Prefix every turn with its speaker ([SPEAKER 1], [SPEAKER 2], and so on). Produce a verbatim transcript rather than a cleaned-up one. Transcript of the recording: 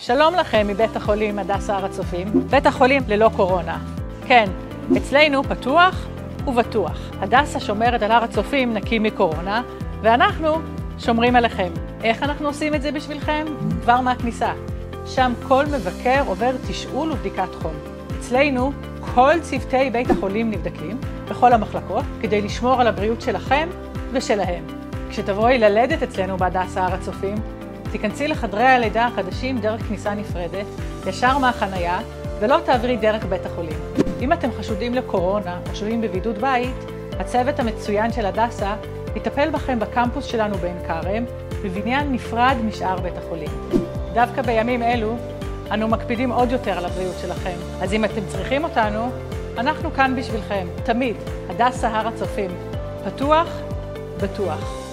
[SPEAKER 1] שלום לכם מבית החולים הדסה הר הצופים, בית החולים ללא קורונה. כן, אצלנו פתוח ובטוח. הדסה שומרת על הר הצופים נקי מקורונה, ואנחנו שומרים עליכם. איך אנחנו עושים את זה בשבילכם? כבר מהכניסה. שם כל מבקר עובר תשאול ובדיקת חום. אצלנו כל צוותי בית החולים נבדקים בכל המחלקות כדי לשמור על הבריאות שלכם ושלהם. כשתבואי ללדת אצלנו בהדסה הר הצופים, תיכנסי לחדרי הלידה החדשים דרך כניסה נפרדת, ישר מהחנייה, ולא תעברי דרך בית החולים. אם אתם חשודים לקורונה או שוהים בבידוד בית, הצוות המצוין של הדסה יטפל בכם בקמפוס שלנו בעין כרם, בבניין נפרד משאר בית החולים. דווקא בימים אלו, אנו מקפידים עוד יותר על הבריאות שלכם. אז אם אתם צריכים אותנו, אנחנו כאן בשבילכם. תמיד, הדסה הר הצופים. פתוח, בטוח.